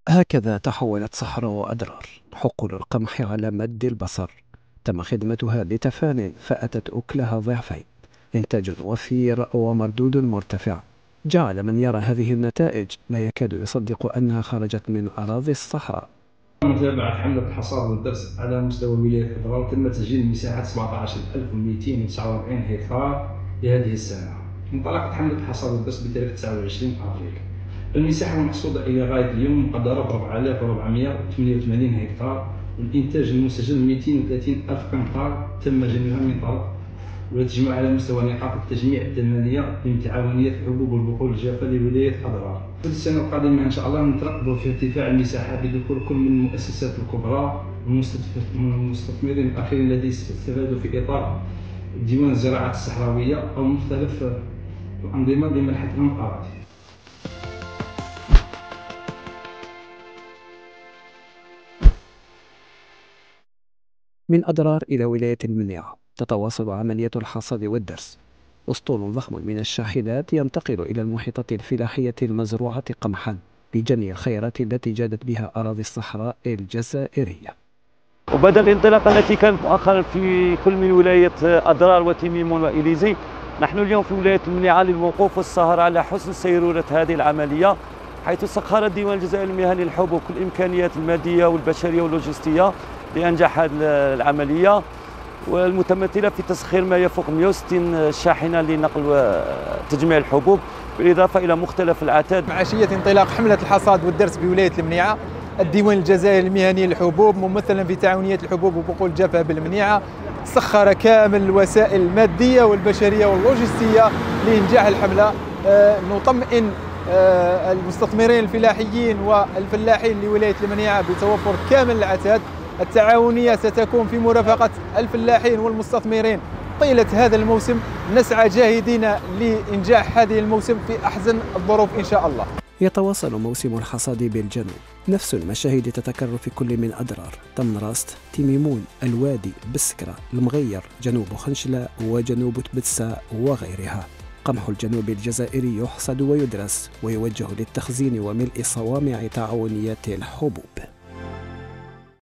هكذا تحولت صحراء أدرار حقول القمح على مد البصر. تم خدمتها بتفان فأتت أكلها ضعفين، إنتاج وفير ومردود مرتفع، جعل من يرى هذه النتائج لا يكاد يصدق أنها خرجت من أراضي الصحراء. متابعة حملة الحصاد والدرس على مستوى ولاية أدرار، تم تسجيل مساحة 17249 هكتار لهذه السنة. انطلقت حملة الحصاد والدرس بتاريخ 29 أبريل. المساحة المحصودة إلى غاية اليوم مقدرة ب 4488 هكتار، والإنتاج المسجل 230 ألف قنطار تم جنيها من طرف ولا تجمع على مستوى نقاط التجميع الثمانية من تعاونية الحبوب والبقول الجافة لولاية أدرار. في السنة القادمة إن شاء الله نترقب في ارتفاع المساحة بدخول كل من المؤسسات الكبرى والمستثمرين الآخرين الذين استفادوا في إطار ديوان الزراعة الصحراوية أو مختلف الأنظمة لمنح لهم أراضي. من أدرار إلى ولاية المنيعة تتواصل عملية الحصاد والدرس. أسطول ضخم من الشاحنات ينتقل إلى المحيطات الفلاحية المزروعة قمحا لجني الخيرات التي جادت بها أراضي الصحراء الجزائرية. وبدأ الانطلاقة التي كانت مؤخرا في كل من ولاية أدرار وتميمون وإليزي، نحن اليوم في ولاية المنيعة للوقوف والسهر على حسن سيرورة هذه العملية، حيث سخر الديوان الجزائري المهني للحبوب كل الإمكانيات المادية والبشرية واللوجستية لإنجاح هذه العملية، والمتمثلة في تسخير ما يفوق 160 شاحنة لنقل وتجميع الحبوب، بالإضافة إلى مختلف العتاد. مع عشية انطلاق حملة الحصاد والدرس بولاية المنيعة، الديوان الجزائري المهني للحبوب ممثلا في تعاونية الحبوب وبقول الجافة بالمنيعة سخر كامل الوسائل المادية والبشرية واللوجستية لإنجاح الحملة. نطمئن المستثمرين الفلاحيين والفلاحين لولاية المنيعة بتوفر كامل العتاد. التعاونية ستكون في مرافقة الفلاحين والمستثمرين طيلة هذا الموسم. نسعى جاهدين لإنجاح هذه الموسم في أحسن الظروف إن شاء الله. يتواصل موسم الحصاد بالجنوب، نفس المشاهد تتكرر في كل من أدرار، تمنراست، تميمون، الوادي، بسكرة، المغير، جنوب خنشلة وجنوب تبتسا وغيرها. قمح الجنوب الجزائري يحصد ويدرس ويوجه للتخزين وملء صوامع تعاونيات الحبوب.